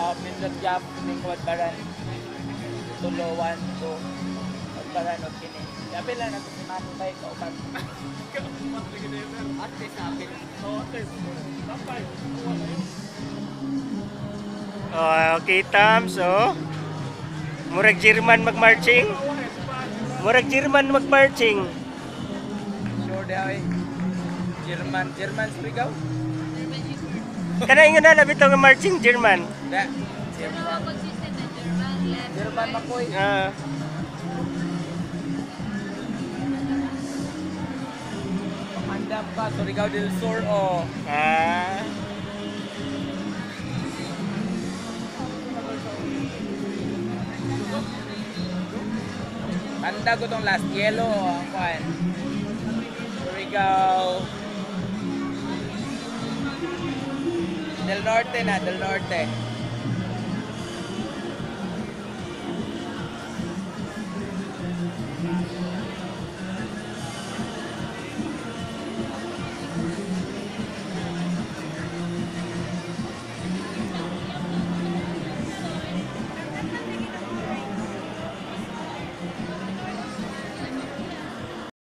Nindot Jap, Ningkwad Baran, Tulo, 1, 2, Kwad Baran, o kini. Sabi lang natin si Manu Bay, kaupat. Ate sabi. Oo, ate. Kapay. Oh, okay, Tams, oh. Murag German mag-marching. Murag German mag-marching. Sure daw eh. German Sprigaw? Kana ingon na labit ang marching German. Da. German makoy. Andam pa, Surigao del Sur o. Tanda ko tong last yellow ang kuan. Surigao. Del Norte na, Del Norte.